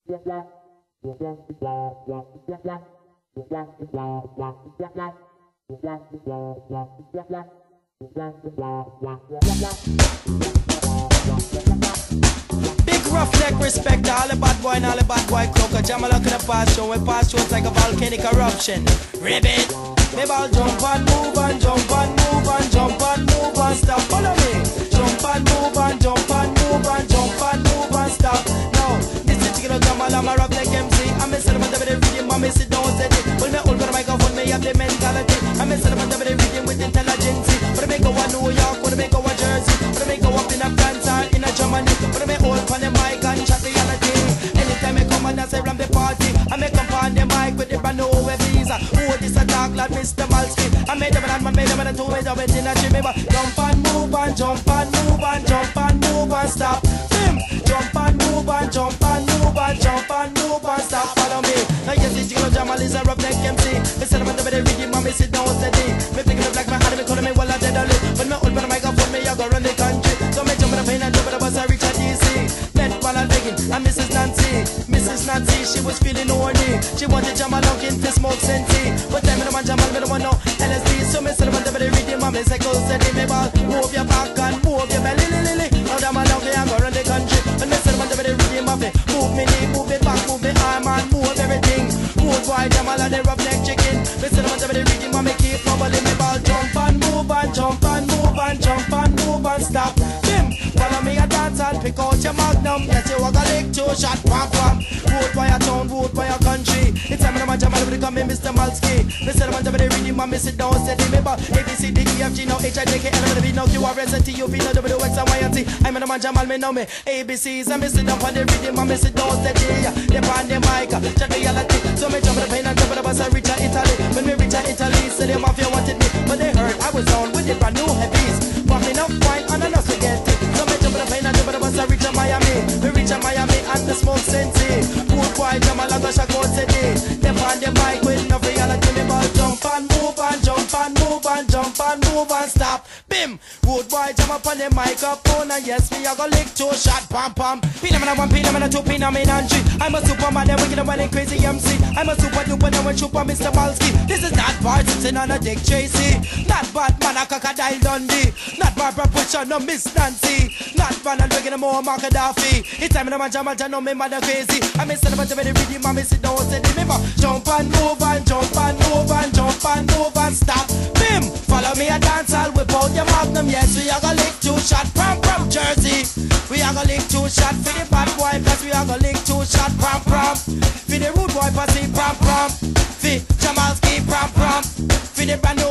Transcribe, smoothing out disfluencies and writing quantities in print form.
Big roughneck respect to all the bad boy and all the bad boy crook. A jam along in the past show when past shows like a volcanic eruption. Ribbit, maybe I'll jump and move and jump and move and jump and move and stop. Follow me. Jump and move and jump and move and jump and move and stop. Now, this is chicken jam along my roughneck MC. I'm a cinema with the rhythm, I'm a sit down steady. When me hold the microphone, me have the mentality. I'm a cinema with the rhythm with intelligence. When I make go a New York, when I make go a Jersey, when I make go up in a France or in a Germany, when I make hold on the mic and chat reality. Anytime I come and I say ram the party, I make up on the mic with the brand new visa. Oh, this a dark lad, Mr. Malski. I made them and made them and two made them in a Jimmy. Jump and move and jump and move and jump and move and stop. Jump and move and jump and move and jump and move and stop. Follow me. Now yes, it's Jiggle Jamal is a roughneck MC. Me say them and the rhythm, me sit down steady. Me pick it up like my hand, me call me while I dead on it. When me hold on the microphone, me I go run the country. So me jump in the plane and jump in the bus and reach a DC. Met while I'm begging, and Mrs. Nancy, she was feeling horny. She wanted Jamal looking to smoke senti. But time me no want Jamal, me no want no LSD. So me say them and the rhythm, me say go steady. Me ball, move your back and move your belly, lily. Now Jamal looking, I go run the country. When me say them and the rhythm, me move me knee, move it back, move me arm and move everything. Move boy, Jamal and the roughneck chicken. Me say them and the rhythm, me keep bubbling. Me ball, jump and move and jump and move and jump and move and stop. Follow me a dance and pick out your magnum. Yes, you walk a lick, two shot, pam pam. Vote by your town, vote by your country. It's time to Jamal to become Mr. Malski. Mr. Man, the rhythm, and me sit down, steady. Remember, A, B, C, D, E, F, G, now H, I, J, K, L, M, N, P, now Q, R, S, T, U, V, now W, X, and Y, and Z. I'm a man, Jamal, me know me. A, B, C's, and me sit down on the rhythm, and me sit down, steady. They on the mic, chat reality. So me jump on the plane and jump on the bus and reach Italy. When we reach Italy, say the mafia wanted me, but they heard I was on with the brand new heavies. Walking up wine and enough to get it. So me jump on the plane and jump on the bus and reach Miami. We reach Miami and the smoke senti. Good boy, Jamal and Gosha go steady. They on the mic with no reality. Me ball jump and move and jump and move and jump and move and stop. Bim! Good boy, jump up on the microphone and yes, we are gonna lick two shot, pam pam. Pin and one, pin and two, pin and three. I'm a superman, then wicked and running crazy MC. I'm a super duper, then we super Mr. Malski. This is not Bart sitting on a Dick Tracy. Not Batman, a Crocodile Dundee. Not Barbara Butcher, no Miss Nancy. Not Van and Wicked and more Mark Gaddafi. It's time to man Jamal, no me mother crazy. I'm a son of a very rhythm, I'm a sit down, steady. Remember, jump and move and jump and move and jump and move and stop. Bim! Follow me a dance, I'll whip out your magnum. Yes, we are gonna lick two shot from Jersey. We are gonna lick two shot for the bad boy, plus we are gonna lick two shot from. For the rude boy, pussy, prom. For Jamalski, prom. For the brand new